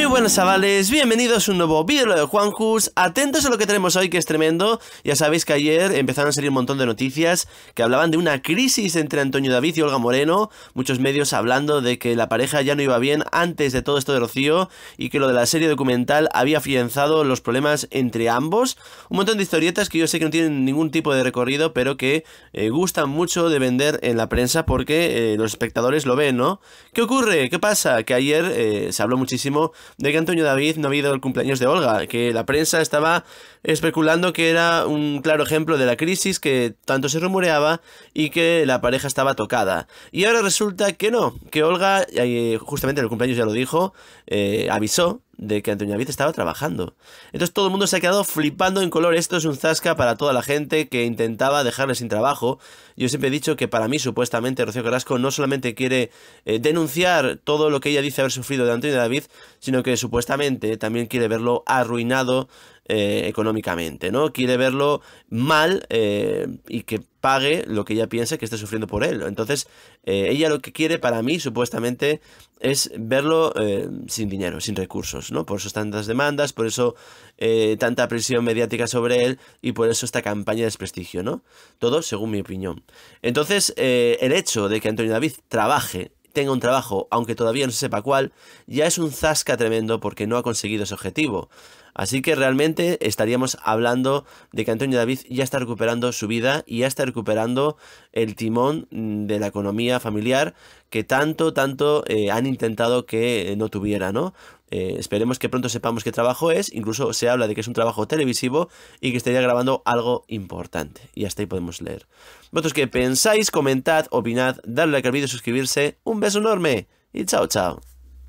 buenas chavales, bienvenidos a un nuevo vídeo de Juanjus. Atentos a lo que tenemos hoy, que es tremendo. Ya sabéis que ayer empezaron a salir un montón de noticias que hablaban de una crisis entre Antonio David y Olga Moreno. Muchos medios hablando de que la pareja ya no iba bien antes de todo esto de Rocío, y que lo de la serie documental había afianzado los problemas entre ambos. Un montón de historietas que yo sé que no tienen ningún tipo de recorrido, pero que gustan mucho de vender en la prensa porque los espectadores lo ven, ¿no? ¿Qué ocurre? ¿Qué pasa? Que ayer se habló muchísimo de que Antonio David no había ido al cumpleaños de Olga, que la prensa estaba especulando que era un claro ejemplo de la crisis que tanto se rumoreaba y que la pareja estaba tocada. Y ahora resulta que no, que Olga, justamente en el cumpleaños ya lo dijo, avisó de que Antonio David estaba trabajando. Entonces todo el mundo se ha quedado flipando en color. Esto es un zasca para toda la gente que intentaba dejarle sin trabajo. Yo siempre he dicho que para mí, supuestamente, Rocío Carrasco no solamente quiere denunciar todo lo que ella dice haber sufrido de Antonio David, sino que supuestamente también quiere verlo arruinado económicamente, ¿no? Quiere verlo mal y que pague lo que ella piensa que esté sufriendo por él. Entonces, ella lo que quiere, para mí, supuestamente, es verlo sin dinero, sin recursos, ¿no? Por eso tantas demandas, por eso tanta presión mediática sobre él y por eso esta campaña de desprestigio, ¿no? Todo según mi opinión. Entonces, el hecho de que Antonio David tenga un trabajo, aunque todavía no se sepa cuál, ya es un zasca tremendo porque no ha conseguido ese objetivo. Así que realmente estaríamos hablando de que Antonio David ya está recuperando su vida y ya está recuperando el timón de la economía familiar que tanto han intentado que no tuviera, ¿no? Esperemos que pronto sepamos qué trabajo es. Incluso se habla de que es un trabajo televisivo y que estaría grabando algo importante. Y hasta ahí podemos leer. ¿Vosotros qué pensáis? Comentad, opinad, darle like al vídeo, suscribirse. Un beso enorme y chao, chao.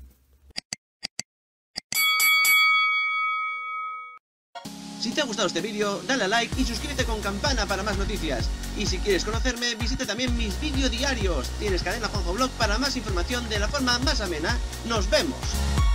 Si te ha gustado este vídeo, dale a like y suscríbete con campana para más noticias. Y si quieres conocerme, visita también mis vídeos diarios. Tienes Cadena Juanjo Blog para más información de la forma más amena. ¡Nos vemos!